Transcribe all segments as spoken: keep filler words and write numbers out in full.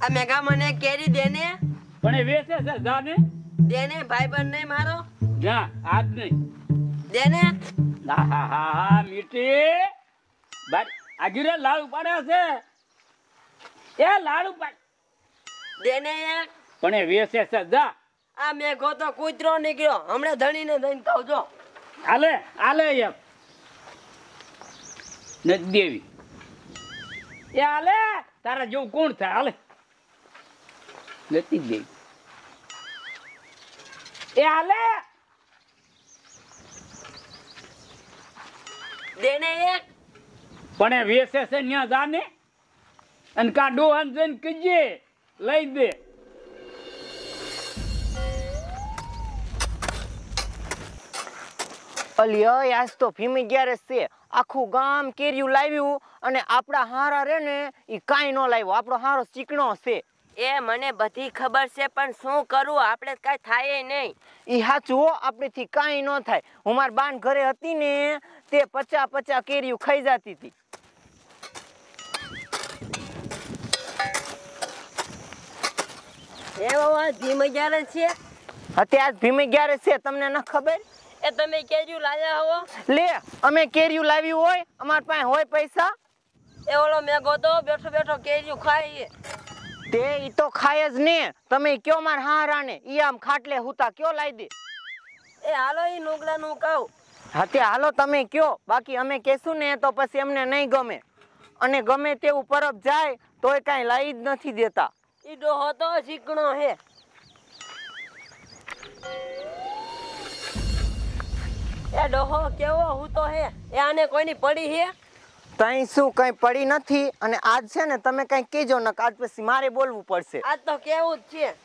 આ મેઘા મને કેરી દેને પણ એ વેચે છે જાને દેને ભાઈબંધ નહીં મારો જા આજ નહીં દેને હા હા હા હા મીઠી બાર આગીરે લાડુ પાડે છે એ લાડુ પાડ દેને એક પણ એ વેચે છે જા આ મેઘો તો કૂતરો નીકળ્યો હમણાં ધણીને દઈને કહું જો આલે આલે એક નથી દેવી એ આલે તારા જેવું કોણ થાય હાલે નથી દેવી એ આલે દેને એક પણ એ વેચે છે ન્યા જાને અને કા ડોહન જઈને કીજે લઈ દે અલ્યો આજ તો ભીમી ગ્યારસ છે આખું ગામ કેરીયું લાવ્યું અને આપડા હારા રે ને ઈ કાઈ નો લાવ્યો આપણો હારો ચીકણો છે એ મને બધી ખબર છે પણ શું કરું આપણે કઈ થાય નહીં ઈ હાચું હો આપણેથી કાઈ નો થાય હું માર બાન ઘરે હતી ને તે પચા પચા કેરીયું ખાઈ જાતી હતી એ બાબા ધીમે જ્યારે છે અત્યારે આજ ભીમી ગ્યારસ છે તમને ન ખબર એ તમે કેરીયું લાવ્યા હો લે અમે કેરીયું લાવ્યું હોય અમાર પાસે હોય પૈસા એ ઓલો મેઘો તો બેઠો બેઠો કેરીયું ખાય તે ઈ તો ખાય જ ને તમે કયો માર હારાને ઈ આમ ખાટલે હુતા કયો લાઈ દે એ હાલો ઈ નુગડાનું કહું હા તે હાલો તમે કયો બાકી અમે કહેશું ને તો પછી અમને નહીં ગમે અને ગમે તેવું પરબ જાય તોય કાંઈ લાઈ જ નથી દેતા ઈ ડોહો તો ચીકણો હે એ ડોહો કેવો હું તો હે એ આને કોઈની પડી હે તઈ શું કઈ પડી નથી અને આજ છે ને તમે કઈ કહેજો ને આજ પછી મારે બોલવું પડશે આજ તો કેવું જ છે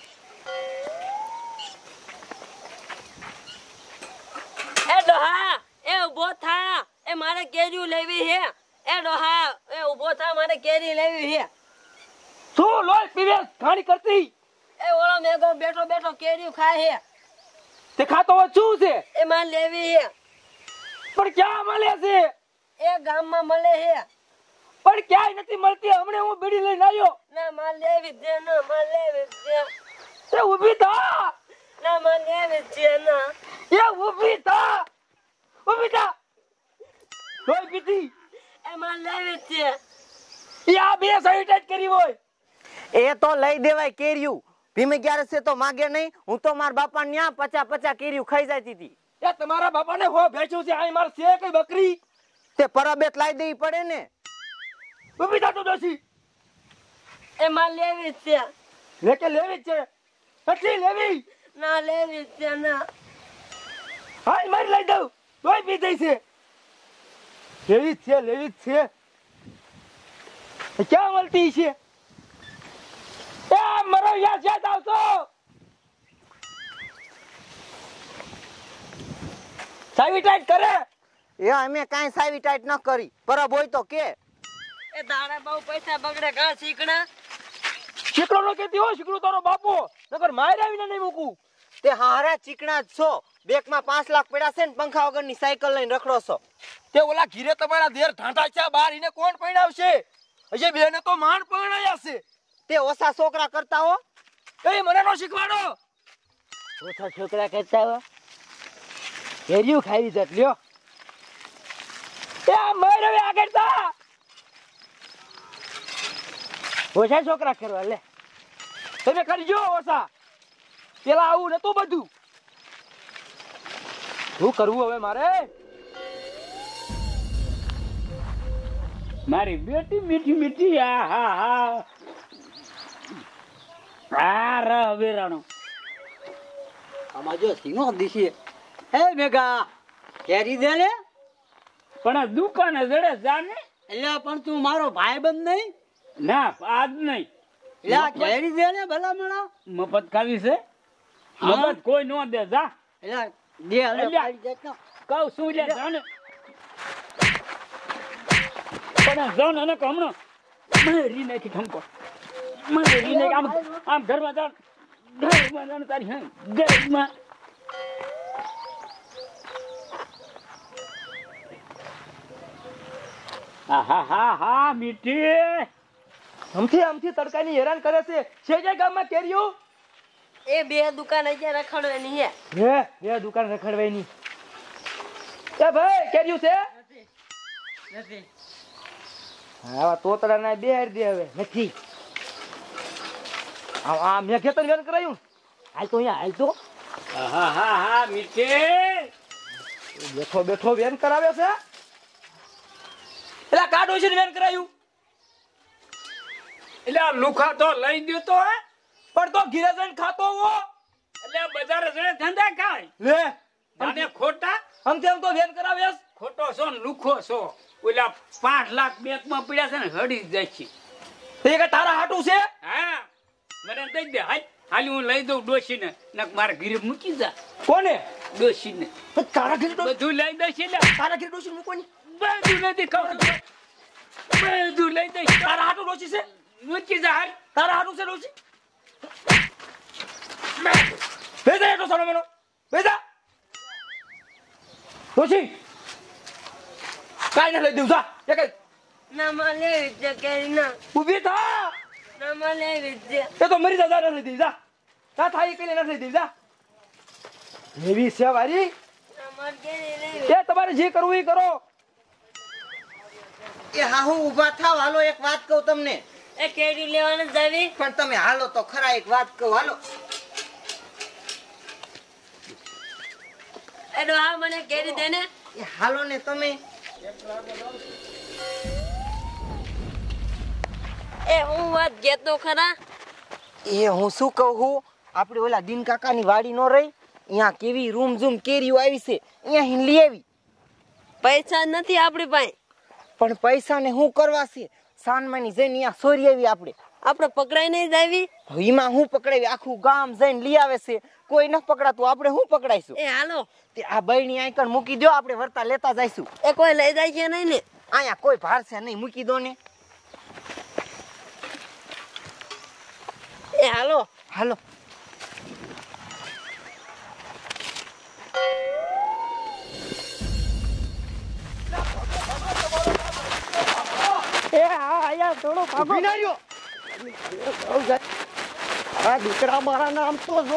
એ ડોહા એ ઉભો થા એ મારે કેરીયું લેવી હે એ ડોહા એ ઉભો થા મારે કેરી લેવી હે શું લોય પીવે ઘાણી કરતી એ ઓલો મેઘો બેઠો બેઠો કેરીયું ખાય હે તે ખાતો હોય શું છે એ મારે લેવી હે પણ ક્યાં મળે છે એ ગામમાં મળે હે પણ ક્યાંય નથી મળતી હમણે હું બીડી લઈને આવ્યો ના મારે લેવી જ છે ના મારે લેવી જ છે તે ઊભી થા ના મારે લેવી જ છે ના એ ઊભી થા ઊભી થા લોય પીતી એ મારે લેવી જ છે એ આ બે સાઈડ જ કરી હોય એ તો લઈ દેવાય કેર્યું ભીમે ગ્યારસ છે તો માગે નહીં હું તો મારા બાપા ન્યા પચા પચા કેર્યું ખાઈ જતી હતી એ તમારા બાપાને હો ભેંચ્યું છે આ માર છે કઈ બકરી તે પરબેત લાઈ દેવી પડે ને ઊભી થા તું ડોસી એ મારે લેવી જ છે લે કે લેવી જ છે કેટલી લેવી ના લેવી જ છે ના હાય મારી લઈ દઉં તોય પી દઈ છે લેવી જ છે લેવી જ છે ક્યાં મળતી છે એ મરો યા છે આવતો સાવી ટાઈટ કરે એ અમે કાંઈ સાવી ટાઈટ ન કરી પરબ હોય તો કે એ તારા બહુ પૈસા બગડે કા શીકણા શીકડો નો કેતી હો શીકડો તારો બાપો નકર માર આવીને નહીં મૂકું તે હારા ચીકણા જ છો બેકમાં પાંચ લાખ પડ્યા છે ને પંખા વગરની સાયકલ લઈને રખડો છો તે ઓલા ઘીરે તમારા દેર ઢાંટા છે બાર એને કોણ પૈણાવશે હજી બેને તો માંડ પૈણાયા છે તે ઓછા છોકરા કરતા હો એ મને નો શીખવાડો ઓછા છોકરા કરતા હો કેરીયું ખાઈ જત લ્યો એ મર હવે આગળ તા ઓછા છોકરા કરવા લે તમે કરજો ઓછા પેલા આવું નતું બધું શું કરવું હવે મારે મારી બેટી મીઠી મીઠી આ હા હા આ ર વેરાણો આમાં જો સિંહો દીશી હે મેઘા કેરી દે લે પણ આ દુકાને જડે જાને એટલે પણ તું મારો ભાઈબંધ નહીં ના આજ નહીં એટલે આ કેરી દે લે ભલા મણા મફત ખાવી છે મફત કોઈ નો દે જા એટલે દે હવે એટલે પાડી દેત ને. કહું શું લે જાને પણ જાને ને હમણો મારી નાખી ઠમકો મારી નાખી આમ આમ ઘરમાં જાણ ઘરમાં જાણ તારી હા ઘરમાં હા હા હા હા મીઠી આમથી આમથી તડકાની હેરાન કરે છે છે જે ગામમાં કેરીઓ એ બે દુકાન અહીંયા રખડવાની હે હે બે દુકાન રખડવાની એ ભાઈ કેરીઓ છે નથી હા તોતડાના બે હાર દે હવે નથી આ આ મેં ખેતર વેન કરાયું હાલ તો અહીંયા હાલ તો હા હા હા મીઠે બેઠો બેઠો વેન કરાવે છે એટલે કાઢો છે ને વેન કરાયું એટલે આ લુખા તો લઈ દ્યો તો હે પણ તો ઘીરે જઈને ખાતો હો એટલે બજાર જણે ધંધા ખાય લે અને ખોટા આમ તેમ તો વેન કરાવ્યાસ ખોટો છો ને લુખો છો ઓલા પાંચ લાખ બેંક માં પડ્યા છે ને હડી જ જાય છે એ કે તારા હાટું છે હા મને દઈ દે હાલ હાલ હું લઈ દઉં ડોશી ને મારા ઘરે મૂકી જા કોને ડોશી ને તારા ઘીરે ડોશી બધું લઈ દઈશ એટલે તારા ઘીરે ડોશી મૂકોની બધું નથી ખબર બધું લઈ દઈશ તારા હાટું ડોશી છે મૂકી જા હાલ તારા હાટું છે ડોશી બેજા એટલો સાનો મેનો બેજા ડોશી કાઈ ના લઈ દઉં જા એ કઈ ના માં લેવી છે કેરી ના ઊભી થા ના માં લેવી છે એ તો મરી જા જા નથી દી જા તા થાય કે નથી દી જા એવી છે વારી ના માં કેરી લેવી એ તમારે જે કરવું એ કરો એ હા હું ઊભા થાવ હાલો એક વાત કહું તમને એ કેરી લેવાને જાવી પણ તમે હાલો તો ખરા એક વાત કહું હાલો એ ડોહા મને કેરી દે ને એ હાલો ને તમે એ હું વાત કેતો ખરા એ હું શું કહું છું આપણે ઓલા દીન કાકાની વાડી નો રહી અહીંયા કેવી રૂમ ઝૂમ કેરીઓ આવી છે અહીંયા અહીં લઈ આવી પૈસા નથી આપણી પાસે પણ પૈસા ને શું કરવા છે સાનમાની જઈને અહીંયા સોરી આવી આપણે આપણે પકડાઈ નહીં જાવી એમાં હું પકડાવી આખું ગામ જઈને લઈ આવે છે કોઈ ન પકડાતું આપણે શું પકડાઈશું એ હાલો તે આ બૈણી આઈકણ મૂકી દો આપણે વર્તા લેતા જઈશું એ કોઈ લઈ જાય છે નહીં ને અહીંયા કોઈ ભારશે નહીં મૂકી દો ને એ હાલો હાલો એ હા આયા થોડો ભાગો વિનાર્યો આ દીકરા મારા નામ તો જો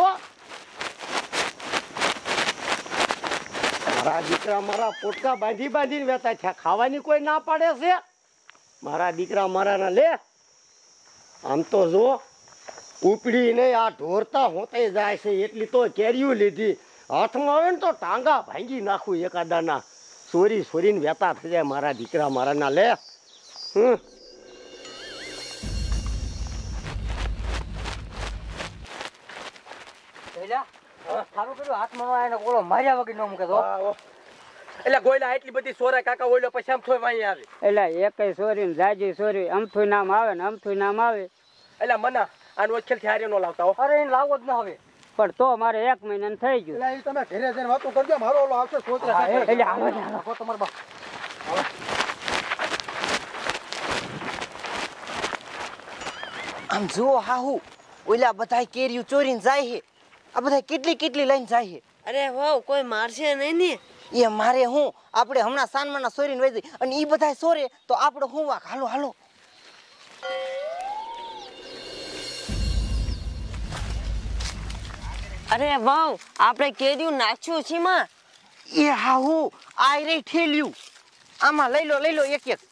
મારા દીકરા મારા પોટકા બાંધી બાંધીને વેતા છે ખાવાની કોઈ ના પાડે છે મારા દીકરા મારા ના લે આમ તો જો ઉપડી નહીં આ ઢોરતા હોતે જાય છે એટલી તો કેરીયું લીધી હાથમાં આવે ને તો ટાંગા ભાંગી નાખું એકાદાના સોરી સોરીને વેતા થઈ જાય મારા દીકરા મારા ના લે હમ એટલે ગોયલા એટલી બધી સોરા કાકા ઓઈલો પછી આમ થોય વાઈ આવે એટલે એકય સોરી ને જાજી સોરી અમથું નામ આવે ને અમથું નામ આવે એટલે મના આનો ઓછેલ થી હારે નો લાવતા હો અરે એને લાવો જ ના હવે પણ તો મારે એક મહિના થઈ ગયું એટલે તમે ઘરે જઈને વાતો કરજો મારો ઓલો આવશે સોતરા એટલે આવો ને આવો. તમાર બા આમ જુઓ હાહુ ઓલા બધા કેરીઓ ચોરીને જાય છે આ બધા કેટલી કેટલી લઈને જાય છે અરે વાવ કોઈ મારશે નહીં ને એ મારે હું આપણે હમણાં સાનમાના સોરીને વહી જઈ અને એ બધા સોરે તો આપણે હું વાક હાલો હાલો અરે વાવ આપણે કેરીયું નાખ્યું છે માં એ હાહુ આ રે ઠેલ્યું આમાં લઈ લો લઈ લો એક એક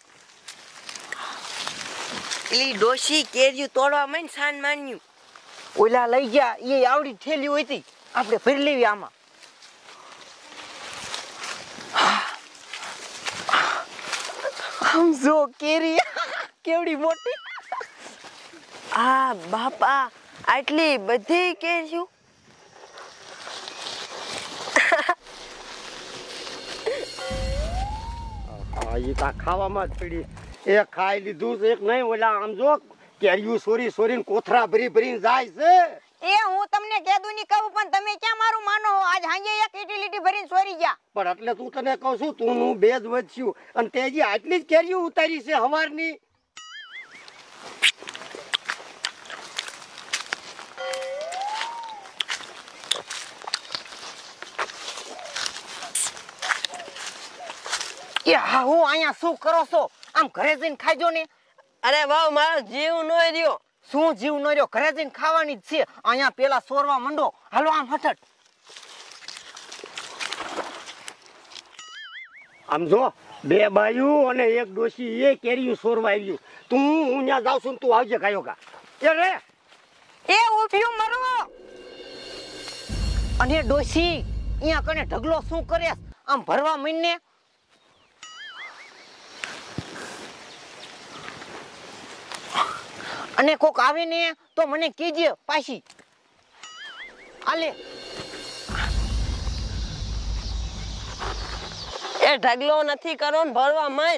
એલી ડોશી કેરીયું તોડવા માંડ સાન માન્યું ઓલા લઈ ગયા એ આવડી ઠેલ્યું હતી આપણે ભરી લેવી આમાં આમ જો કેરી કેવડી મોટી આ બાપા આટલી બધી કેરીયું હા એ તા ખાવામાં જ પડી એક ખાઈ લીધું છે એક નહીં ઓલા આમ જો કેરીયું સોરી સોરીને કોથરા ભરી ભરીને જાય છે એ હું તમને કહેતું નહીં કહું પણ તમે ક્યાં મારું માનો આજ હાંજે એક ઈટી લીટી ભરીને સોરી ગયા પણ એટલે તું તને કહું છું તું હું બે જ વધ્યું અને તેજી આટલી જ કેરીયું ઉતારી છે હવારની એ હા હું અહીંયા શું કરો છો આમ ઘરે જઈને ખાજો ને અરે વાવ મારો જીવ નો રહ્યો. શું જીવ ન રહ્યો? ઘરે જઈને ખાવાની જ છે. અહીંયા પેલા સોરવા મંડો. હાલો આમ હઠટ. આમ જો બે બાયું અને એક ડોશી એ કેરીયું સોરવા આવ્યું. તું હું ત્યાં જાઉં છું ને તું આવજે કાયો કા. એ રે એ ઉભ્યું મરો. અને ડોશી અહીંયા કને ઢગલો શું કરે? આમ ભરવા મહિને અને કોક આવે ને તો મને કહેજે પાછી. આલે એ ઢગલો નથી કરો ને ભરવા માંડ.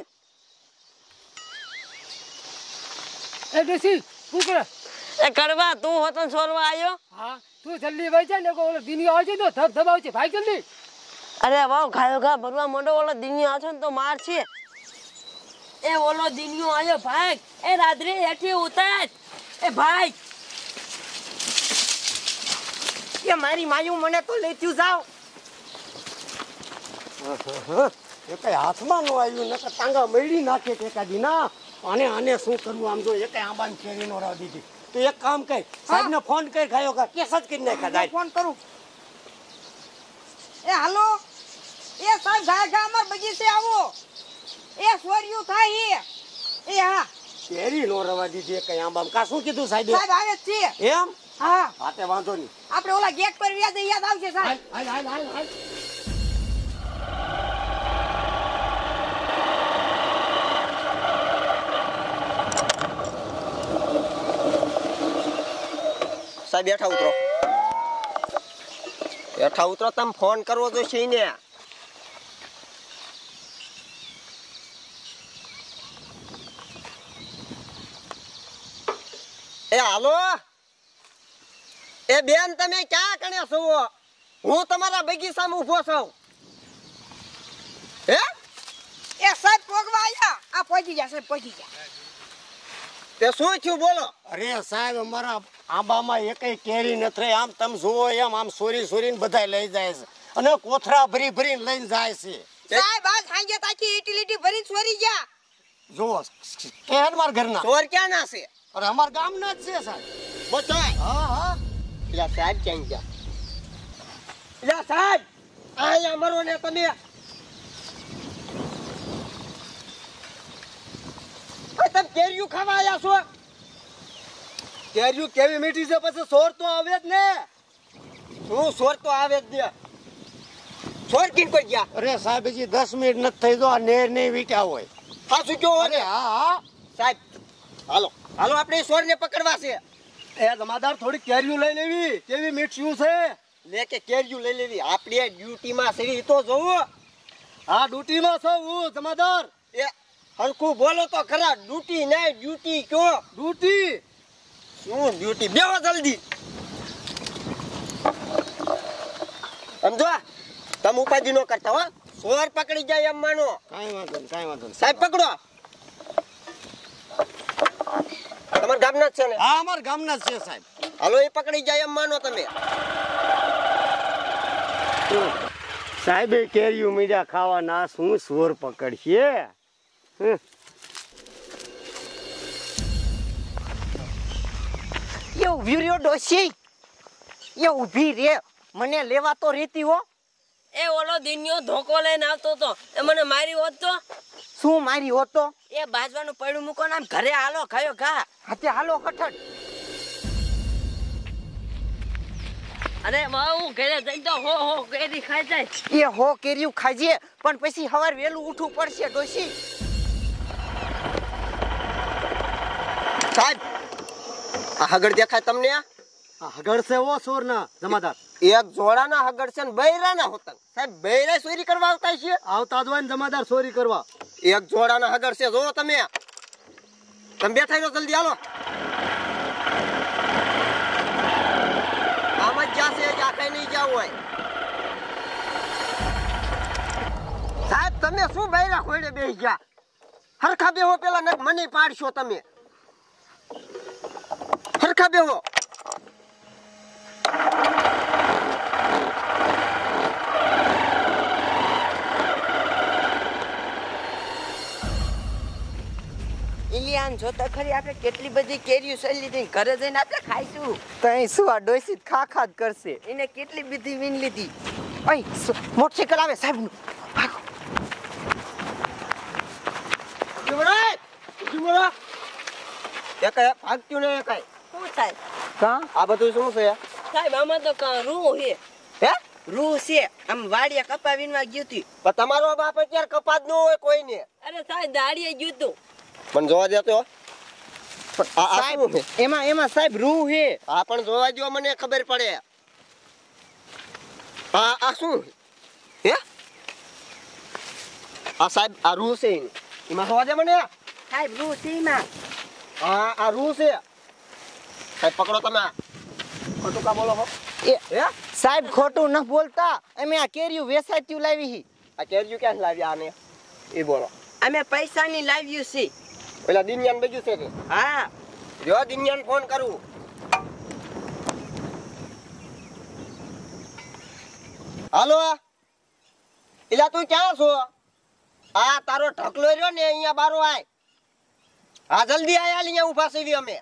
એ ડોશી શું કરે? એ કરવા તું હોતો ને છોરવા આવ્યો. હા તું જલ્દી વહી જા ને ઓલો દિનિયો આવશે તો ધબ ધબ આવશે ભાઈ જલ્દી. અરે વાવ ઘાયો ઘા ભરવા માંડો. ઓલો દિનિયો આવશે ને તો માર છે. એ ઓલો દિનિયો આવ્યો ભાઈ. એ રાત્રે હેઠી ઉતાર. એ ભાઈ એ મારી માયું મને તો લેતું જાવ. એ કઈ હાથમાં ન આવ્યું નકર ટાંગા મેળી નાખે એકાદી ના. આને આને શું કરવું? આમ જો એ કઈ આંબાની કેરી નો રાવ દીધી. તો એક કામ કર, સાહેબ ને ફોન કરી ખાયો કા કેસ જ કરી નાખ્યા. જાય ફોન કરું. એ હાલો એ સાહેબ ઘા ઘા અમાર બગીચે આવો. એ સોર્યું થાય એ હા કેરી નો રવા દીધી કઈ આંબામ. કા શું કીધું સાહેબ? સાહેબ આવે જ છે. એમ? હા હા તે વાંધો નહીં. આપણે ઓલા ગેટ પર વ્યાજ યાદ આવશે સાહેબ. હાલ હાલ હાલ હાલ. સાહેબ બેઠા ઉતરો. બેઠા ઉતરો. તમે ફોન કરવો જોઈશે ને. એ હાલો. એ બેન તમે ક્યાં કણે છો? હું તમારા બગીચામાં ઊભો છું. હે એ સાહેબ પોગવા આયા. આ પહોંચી ગયા સાહેબ પહોંચી ગયા. તે શું થયું બોલો? અરે સાહેબ અમારા આંબામાં એકય કેરી નથી રહી. આમ તમે જુઓ એમ આમ સોરી સોરીને બધાય લઈ જાય છે અને કોથરા ભરી ભરીને લઈને જાય છે. સાહેબ આજ સાંજે તાકી યુટિલિટી ભરી ચોરી ગયા. જુઓ કેર માર ઘરના. ચોર ક્યાં ના છે? અરે અમાર ગામના જ છે સાહેબ. બચાય. હા હા. પેલા સાહેબ ક્યાં ગયા? પેલા સાહેબ અહીંયા મરો ને તમે. તમે કેરીયું ખાવા આવ્યા છો? કેરીયું કેવી મીઠી છે પછી સોર તો આવે જ ને. હું સોર તો આવે જ ને. સોર કિન પર ગયા? અરે સાહેબ હજી દસ મિનિટ નથી થઈ. જો આ નેર નહીં વીટ્યા હોય. હા શું કહો? અરે હા હા સાહેબ હાલો હાલો આપણે સોર ને પકડવા છે. એ જમાદાર થોડી કેરીયું લઈ લેવી. કેવી મીઠી છે. લે કે કેરીયું લઈ લેવી. આપણે ડ્યુટીમાં છે તો જોવો. હા ડ્યુટીમાં છો હું જમાદાર. એ હરખું બોલો તો ખરા. ડ્યુટી નહીં ડ્યુટી કયો? ડ્યુટી શું ડ્યુટી? બેહો જલ્દી. સમજો તમે ઉપાધિ ન કરતા હો. સોર પકડી જાય એમ માનો. કાંઈ વાંધો નહીં કાંઈ વાંધો નહીં. સાહેબ પકડો. તમારા ગામના જ છે ને? હા અમારા ગામના જ છે સાહેબ. હાલો એ પકડી જાય એમ માનો તમે. સાહેબે કેરીયું મીઠા ખાવાના શું સોર પકડશે? હમ. એ ઉભી રહ્યો ડોશી. એ ઉભી રે. મને લેવા તો રેતી હો. એ ઓલો દિનિયો ધોકો લઈને આવતો તો એ મને મારી હોત તો. શું મારી હોતો? એ બાજવાનું પડ્યું મૂકો ને આમ ઘરે હાલો ખાયો ઘા. હાથે હાલો કઠણ. અરે વાવ ઘરે જઈ તો હો હો કેરી ખાઈ જાય. એ હો કેરીયું ખાજે પણ પછી સવાર વેલું ઉઠવું પડશે ડોશી. સાહેબ આ હગડ દેખાય તમને? આ હગડ છે ઓ સોર ના જમાદાર. એક જોડાના હગડ છે ને બૈરાના હોતા. સાહેબ બૈરા ચોરી કરવા આવતા છે? આવતા જ હોય ને જમાદાર ચોરી કરવા. એક જોડાના હગડ છે. જો તમે તમે બેઠા રહ્યો જલ્દી હાલો. આમ જ જાશે આ કઈ નહીં જાવ હોય. સાહેબ તમે શું બૈરા ખોડે બેસી ગયા? હરખા બેહો પેલા નક મને પાડશો તમે. હરખા બેહો. ઇલિયાન આમ જોતા ખરી આપણે કેટલી બધી કેરીઓ સરી લીધી ઘરે જઈને આપણે ખાઈશું. તઈ શું આ ડોસી ખા ખા જ કરશે. એને કેટલી બધી વીન લીધી. અય મોટરસાઇકલ આવે સાહેબનું. ભાગો. જીવરાજ જીવરા એ કઈ ભાગતું ને કઈ શું થાય કા આ બધું શું છે સાહેબ? આમાં તો કાં રૂ છે. હે રૂ છે. આમ વાડિયા કપા વીણવા ગયું હતું. પણ તમારો બાપ અત્યારે કપાત ન હોય કોઈને. અરે સાહેબ દાડીએ ગયું હતું. મને જોવા દેતો સાહેબ એમાં એમાં સાહેબ રૂ હે. હા પણ જોવા દો મને ખબર પડે. આ આ શું હે આ સાહેબ આ રૂ છે એમાં જોવા દે મને. સાહેબ રૂ છે એમાં. હા આ રૂ છે સાહેબ પકડો તમે. ખોટું કા બોલો હો એ હે સાહેબ ખોટું ન બોલતા. અમે આ કેરીયું વેસાત્યું લાવી હી. આ કેરીયું ક્યાં લાવ્યા આને એ બોલો. અમે પૈસાની લાવ્યું છે. પેલા દિનયાન બજુ છે કે હા જો દિનયાન ફોન કરું. હાલો એલા તું ક્યાં છો? આ તારો ઢકલો રહ્યો ને અહીંયા બારો આય. હા જલ્દી આય અહીંયા ઉભા છે અમે.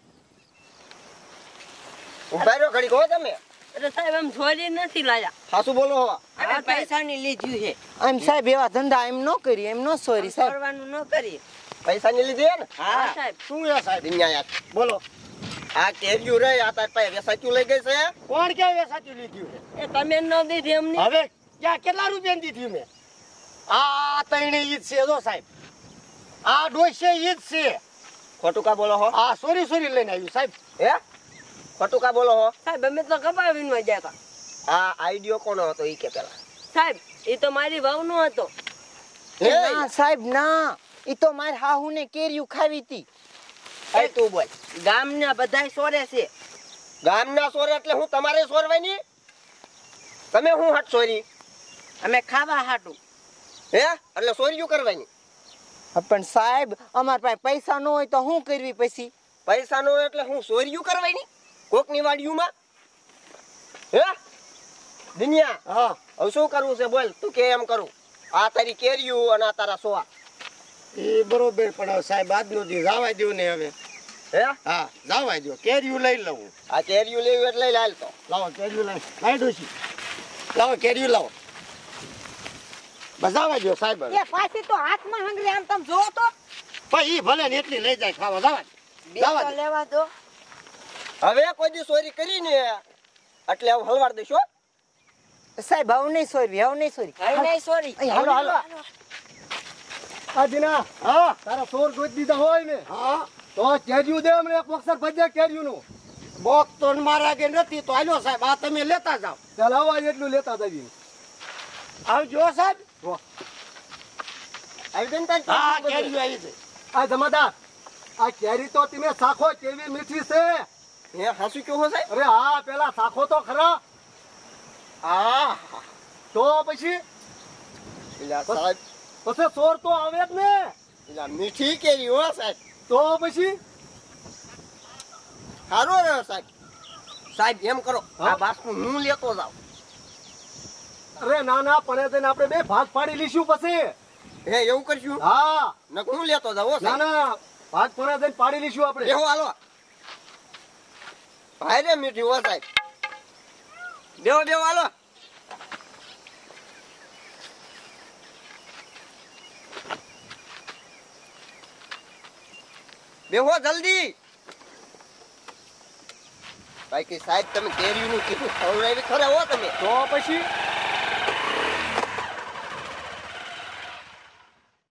ઉભા રહ્યો ઘડી કહો તમે. અરે સાહેબ આમ છોડી નથી લાયા. સાસુ બોલો હો. અમે પૈસાની લીધું છે. એમ સાહેબ એવા ધંધા એમ ન કરી એમ ન સોરી સાહેબ. કરવાનું ન કરી. પૈસા ની લીધી ને? હા સાહેબ. શું છે સાહેબ દિનયા યાર બોલો. આ કેરીયું રે આ તાર પાસે વેસાચ્યું લઈ ગઈ છે. કોણ કે વેસાચ્યું લીધું છે? એ તમે ન દીધી અમને. હવે ક્યાં કેટલા રૂપિયા દીધી મેં? આ તઈને ઈદ છે જો સાહેબ. આ ડોસે ઈદ છે. ખોટું કા બોલો હો? આ સોરી સોરી લઈને આવ્યું સાહેબ. હે ખોટું કા બોલો હો? સાહેબ અમે તો કપા વીણવા ગયા હતા. આ આઈડિયો કોનો હતો ઈ કે પેલા? સાહેબ એ તો મારી વાવનો હતો. એ ના સાહેબ ના ઈ તો માર હાહુને કેરીયું ખાવી હતી. એ તું બોલ. ગામના બધાય સોરે છે. ગામના સોરે એટલે હું તમારે સોરવાની? તમે હું હટ સોરી? અમે ખાવા હાટું. હે એટલે સોરીયું કરવાની? પણ સાહેબ અમાર પાસે પૈસા ન હોય તો શું કરવી પછી? પૈસા નો એટલે હું સોરીયું કરવાની કોકની વાડીયુંમાં? હે દુનિયા હા હવે શું કરવું છે બોલ. તું કે એમ કરું. આ તારી કેરીયું અને આ તારા સોવા. એ બરોબર પણ સાહેબ આજનો દી જવા દો ને હવે. હે હા જવા દો કેરીયું લઈ લઉં. આ કેરીયું લેવું એટલે લાલ તો લાવો કેરીયું લઈ લાવી ડોશી લાવો કેરીયું લાવો. બજાવા દો સાહેબ હવે. એ પાછી તો હાથમાં હંગરી આમ તમે જોવો તો પણ ઈ ભલે ને એટલી લઈ જાય ખાવા જવા દે. બે તો લેવા દો. હવે કોઈ દી ચોરી કરીને એટલે હવે હલવાડ દેશો. સાહેબ આવું નહીં સોરવી આવું નહીં સોરી. હવે નહીં સોરી. અહીં હાલો હાલો. આ દિના હા તારા ચોર ગોત દીધા હોય ને હા તો કેરીયું દે અમને એક બોક્સર ભજે કેરીયું નું. બોક્સ તો મારા કે નથી તો હાલો સાહેબ આ તમે લેતા જાઓ. ચાલ આવા એટલું લેતા જઈએ. આવજો સાહેબ. આવી બેન તારી હા કેરીયું આવી છે. આ જમાદાર આ કેરી તો તમે સાખો કેવી મીઠી છે. હે હાસુ કેવો હો સાહેબ? અરે હા પેલા સાખો તો ખરા. હા તો પછી એલા સાહેબ પછી ચોર તો આવે જ ને. એલા મીઠી કેરી હો સાહેબ. તો પછી સારો રહ્યો સાહેબ. સાહેબ એમ કરો હા? આ બાસ્કુ હું લેતો જાઉં. અરે ના ના પણ તેને આપણે બે ભાગ પાડી લઈશું પછી. હે એવું કરશું? હા નક હું લેતો જાઉં હો ના સાહેબ. ના ભાગ પડે તેને પાડી લઈશું આપણે. બેહો હાલો. ભાઈ રે મીઠી હો સાહેબ. બેહો બેહો હાલો. બેહો જલ્દી. બાકી સાહેબ તમે કેરીનું કીધું ખવડાવી ખરા હો તમે. તો પછી